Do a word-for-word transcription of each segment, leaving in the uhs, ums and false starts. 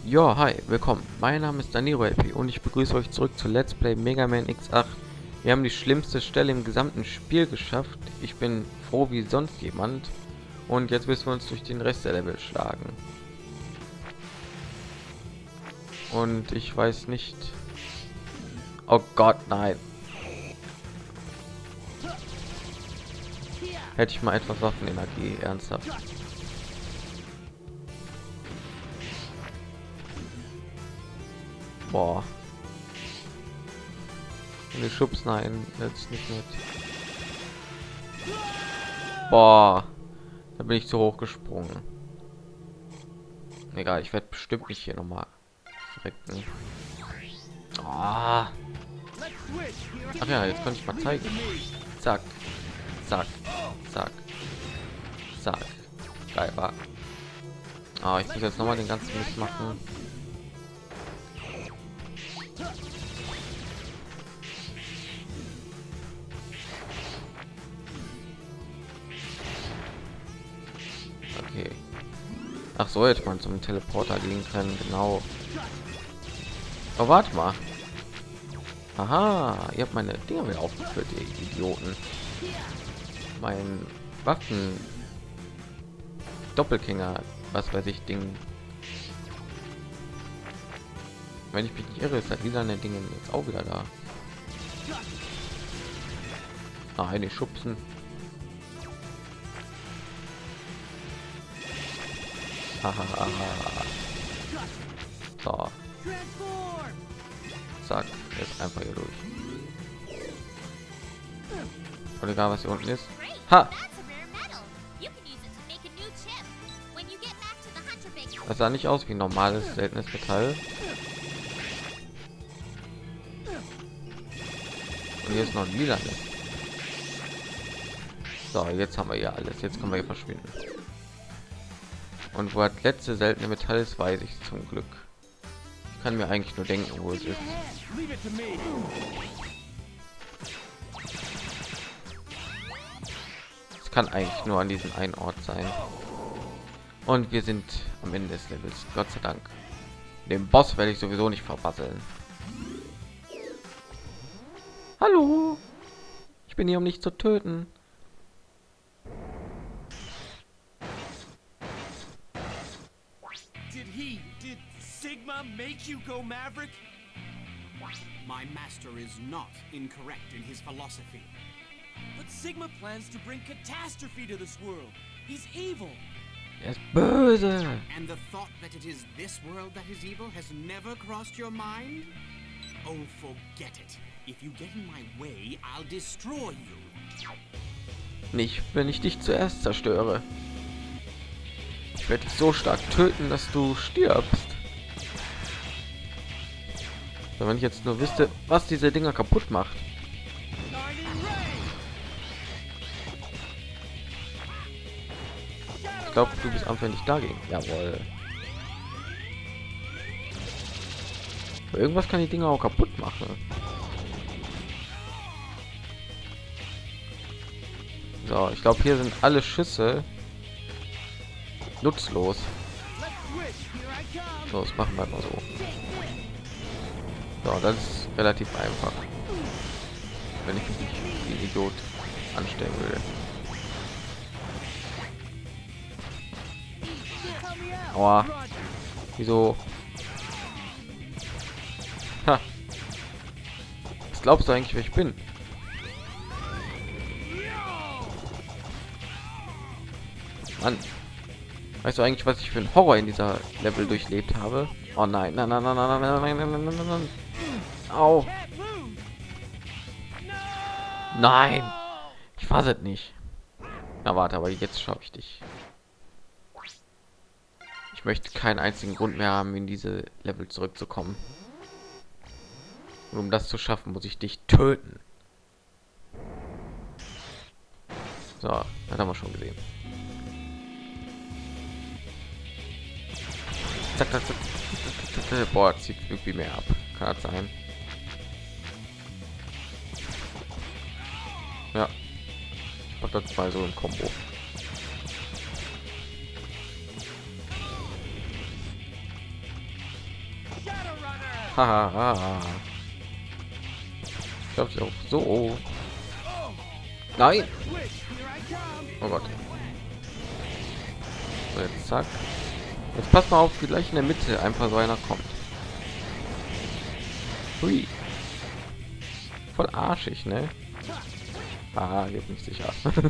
Ja, hi, willkommen. Mein Name ist Danilo L P und ich begrüße euch zurück zu Let's Play Mega Man X acht. Wir haben die schlimmste Stelle im gesamten Spiel geschafft. Ich bin froh wie sonst jemand. Und jetzt müssen wir uns durch den Rest der Level schlagen. Und ich weiß nicht... Oh Gott, nein. Hätte ich mal etwas Waffenenergie, ernsthaft. Boah. Und die Schubs, nein, jetzt nicht mit. Boah. Da bin ich zu hoch gesprungen. Egal, ich werde bestimmt nicht hier noch mal verrecken. Ah. Ach ja, jetzt kann ich mal zeigen. Zack. Zack. Zack. Zack. Geil war. Ah, ich muss jetzt noch mal den ganzen Mist machen. Okay. Ach so, jetzt man zum Teleporter gehen können, genau. Oh, warte mal. Aha, ihr habt meine Dinger wieder aufgeführt, ihr Idioten. Mein Waffen Doppelgänger, was weiß ich, Ding. Wenn ich mich nicht irre, ist das wieder eine Dinge jetzt auch wieder da. Nein, die schubsen. Haha. So. Zack, jetzt einfach hier durch. Und egal was hier unten ist. Ha! Das sah nicht aus wie normales seltenes Metall. Und hier ist noch ein lila. So, jetzt haben wir ja alles. Jetzt können wir hier verschwinden. Und wo das letzte seltene Metall ist, weiß ich zum Glück. Ich kann mir eigentlich nur denken, wo es ist. Es kann eigentlich nur an diesem einen Ort sein. Und wir sind am Ende des Levels. Gott sei Dank. Den Boss werde ich sowieso nicht verbasseln. Hallo. Ich bin hier, um nicht zu töten. Did he, did Sigma make you go Maverick? My master is not incorrect in his philosophy. But Sigma plans to bring catastrophe to this world. He's evil. Er ist böse. And the thought that it is this world that is evil has never crossed your mind? Oh, forget it. If you get in my way, I'll destroy you. Nicht, wenn ich dich zuerst zerstöre. Ich werde dich so stark töten, dass du stirbst. So, wenn ich jetzt nur wüsste, was diese Dinger kaputt macht. Ich glaube, du bist anfänglich dagegen. Jawohl. Aber irgendwas kann die Dinger auch kaputt machen. So, ich glaube, hier sind alle Schüsse nutzlos. So, das machen wir mal so. So, das ist relativ einfach. Wenn ich mich nicht wie ein Idiot anstellen würde. Aua. Wieso? Ha. Was glaubst du eigentlich, wer ich bin? Mann. Weißt du eigentlich, was ich für ein Horror in dieser Level durchlebt habe? Oh nein, nein, nein, nein, nein, nein, nein, nein, nein, nein, nein. Au. Nein. Ich fasse es nicht. Na warte, aber jetzt schaffe ich dich. Ich möchte keinen einzigen Grund mehr haben, in diese Level zurückzukommen. Und um das zu schaffen, muss ich dich töten. So, das haben wir schon gesehen. Zack, zack, zack, zack, zack. Boah, zieht irgendwie mehr ab. Kann das sein? Ja. Ich mach das mal so im Kombo. Haha. Ich glaube auch so. Nein. Oh Gott. So, jetzt zack. Jetzt passt mal auf, wie gleich in der Mitte einfach so einer kommt. Hui. Voll arschig, ne? Ah, geht nicht sicher.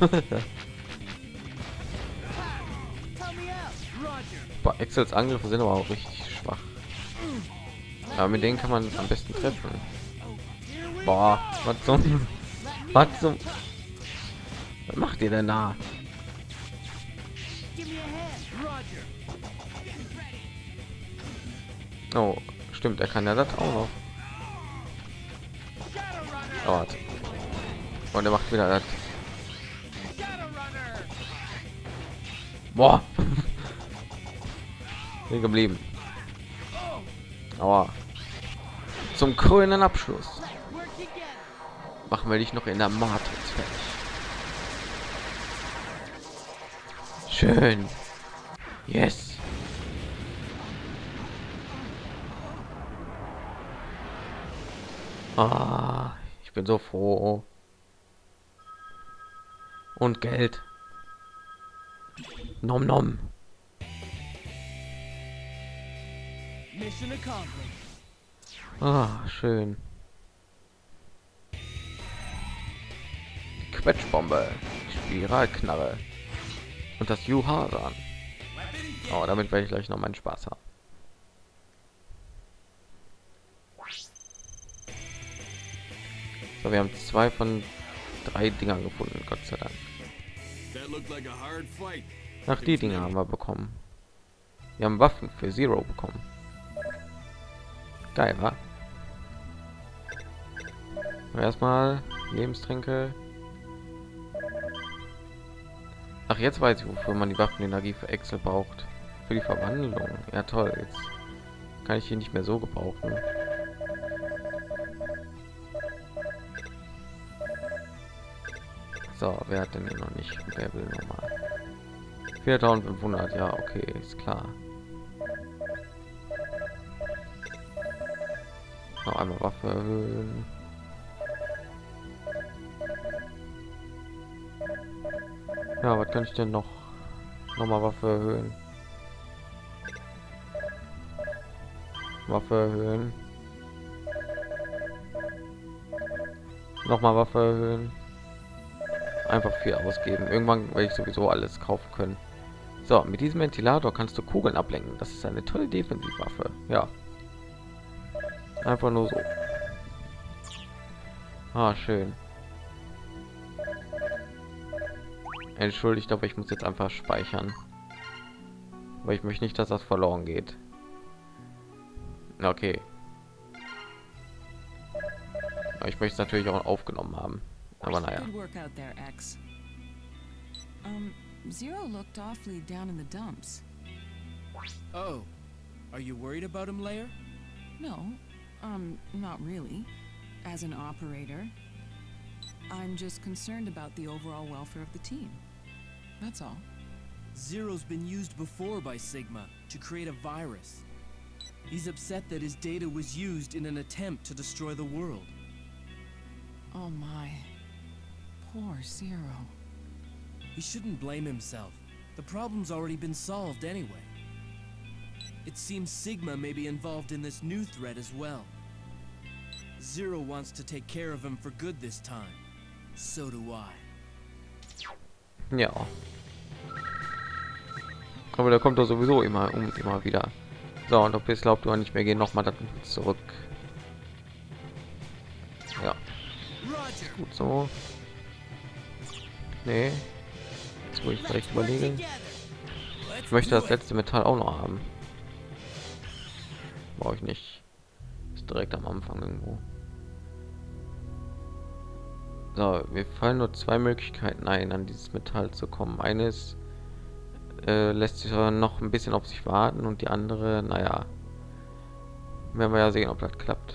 Boah, Excels Angriffe sind aber auch richtig schwach. Aber mit denen kann man am besten treffen. Boah, was zum... Was zum... Was macht ihr denn da? Oh, stimmt, er kann ja das auch noch. Oh, warte. Und er macht wieder das. Boah. Hier geblieben. Aua. Zum grünen Abschluss. Machen wir dich noch in der Matrix fertig. Schön. Yes. Ah, ich bin so froh. Und Geld. Nom nom. Mission accomplished. Ah, schön. Die Quetschbombe, die Spiralknarre und das Juharan. Oh, damit werde ich gleich noch meinen Spaß haben. So, wir haben zwei von drei Dingern gefunden, Gott sei Dank. Ach, die Dinger haben wir bekommen. Wir haben Waffen für Zero bekommen. Geil, wa? Erstmal Lebenstränke. Ach, jetzt weiß ich, wofür man die Waffenenergie für Excel braucht. Für die Verwandlung. Ja, toll. Jetzt kann ich hier nicht mehr so gebrauchen. So, wer hat denn hier noch nicht? Wer will nochmal? viertausendfünfhundert, ja, okay, ist klar. Noch einmal Waffe erhöhen. Ja, was kann ich denn noch? Nochmal Waffe erhöhen. Waffe erhöhen. Nochmal Waffe erhöhen. Einfach viel ausgeben. Irgendwann werde ich sowieso alles kaufen können. So, mit diesem Ventilator kannst du Kugeln ablenken. Das ist eine tolle Defensivwaffe. Ja. Einfach nur so. Ah, schön. Entschuldigt, aber ich muss jetzt einfach speichern. Weil ich möchte nicht, dass das verloren geht. Okay. Aber ich möchte es natürlich auch aufgenommen haben. Aber naja. Good work out there, X. Um, Zero looked awfully down in the dumps. Oh, are you worried about him, Lair? No, um, not really. As an operator, I'm just concerned about the overall welfare of the team. That's all. Zero's been used before by Sigma to create a virus. He's upset that his data was used in an attempt to destroy the world. Oh my. Poor Zero. He shouldn't blame himself. The problem's already been solved anyway. It seems Sigma may be involved in this new threat as well. Zero wants to take care of him for good this time. So do I. Ja. Aber der kommt doch sowieso immer um immer wieder. So, und ob jetzt glaubt du nicht mehr gehen, noch mal zurück. Ja. Gut so. Nee. Jetzt muss ich vielleicht überlegen. Ich möchte das letzte Metall auch noch haben. Brauche ich nicht. Ist direkt am Anfang irgendwo. So, wir fallen nur zwei Möglichkeiten ein, an dieses Metall zu kommen. Eines äh, lässt sich noch ein bisschen auf sich warten und die andere, naja, werden wir ja sehen, ob das klappt.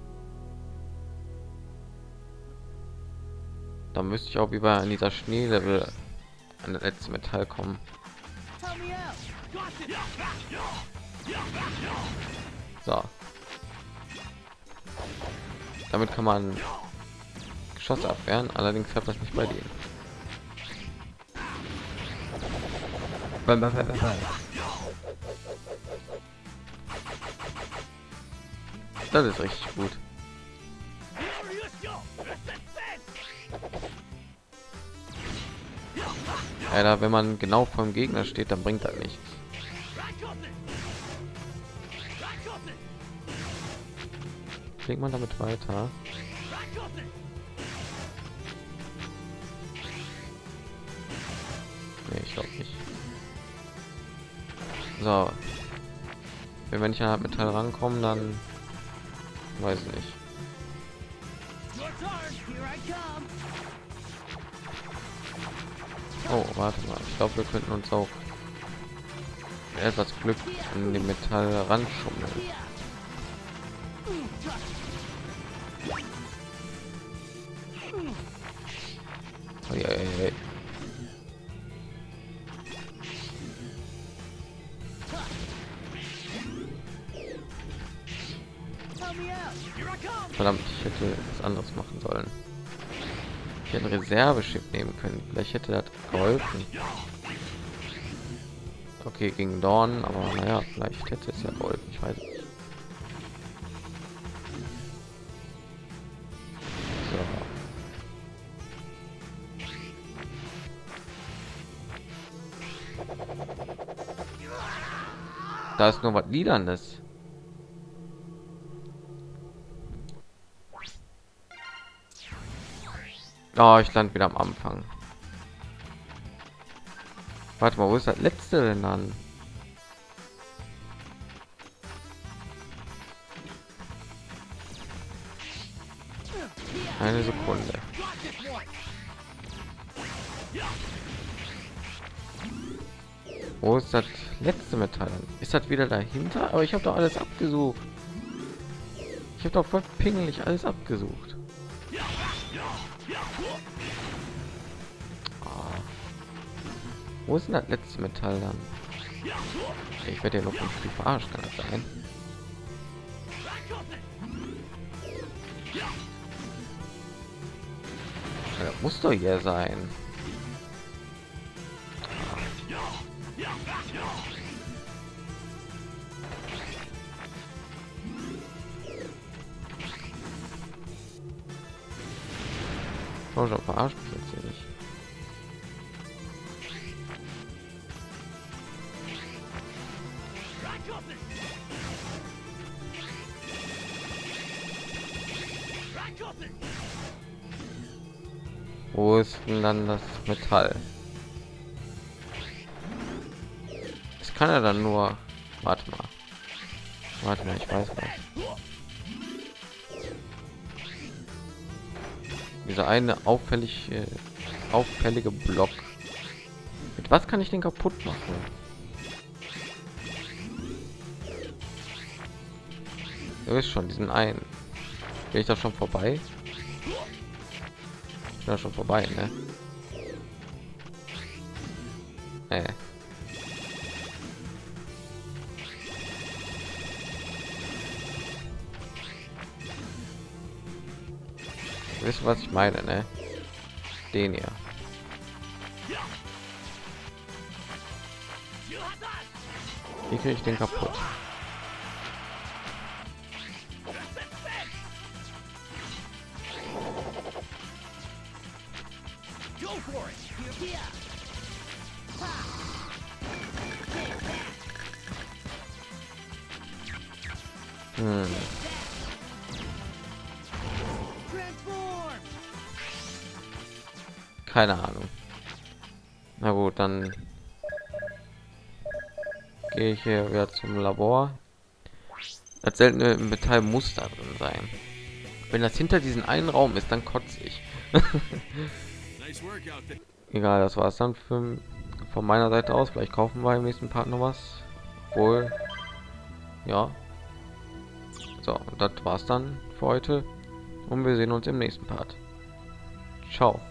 Da müsste ich auch wie bei an dieser Schneelevel an das letzte Metall kommen. So. Damit kann man Geschosse abwehren, allerdings hat das nicht bei denen. Bam, bam, bam, bam, bam. Das ist richtig gut. Alter, wenn man genau vom Gegner steht, dann bringt das nichts. Fliegt man damit weiter? Nee, ich glaube nicht. So. Wenn wir nicht an Metall rankommen, dann weiß ich nicht. Oh, warte mal. Ich glaube, wir könnten uns auch etwas Glück in den Metall ranschummeln. Oh, ja, ja, ja. Verdammt, ich hätte was anderes machen sollen. Ich hätte ein Reserveschiff nehmen können. Vielleicht hätte das geholfen. Okay, gegen Dorn, aber naja, vielleicht hätte es ja geholfen. Ich weiß nicht. So. Da ist nur was Lilanes. Oh, ich lande wieder am Anfang. Warte mal, wo ist das letzte denn dann? Eine Sekunde. Wo ist das letzte Metall? Ist das wieder dahinter? Aber ich habe doch alles abgesucht. Ich habe doch voll pingelig alles abgesucht. Wo ist denn das letzte Metall dann? Ich werde ja noch ein Stück verarscht, kann das sein? Ja, das muss doch hier sein. Oh, schon verarscht mich jetzt hier nicht. Wo ist denn dann das Metall? Es kann ja dann nur. Warte mal. Warte mal, ich weiß was. Dieser eine auffällig äh, auffällige Block. Mit was kann ich den kaputt machen? Ihr wisst schon, diesen einen. Bin ich da schon vorbei? Ich bin da schon vorbei, ne? Äh. Ihr wisst, was ich meine, ne? Den hier. Wie kriege ich den kaputt? Hm. Keine Ahnung. Na gut, dann gehe ich hier wieder zum Labor. Das seltene Metall muss da drin sein. Wenn das hinter diesen einen Raum ist, dann kotze ich. Egal, das war es dann für, von meiner Seite aus. Vielleicht kaufen wir im nächsten Part noch was. Wohl, ja. So, und das war's dann für heute. Und wir sehen uns im nächsten Part. Ciao.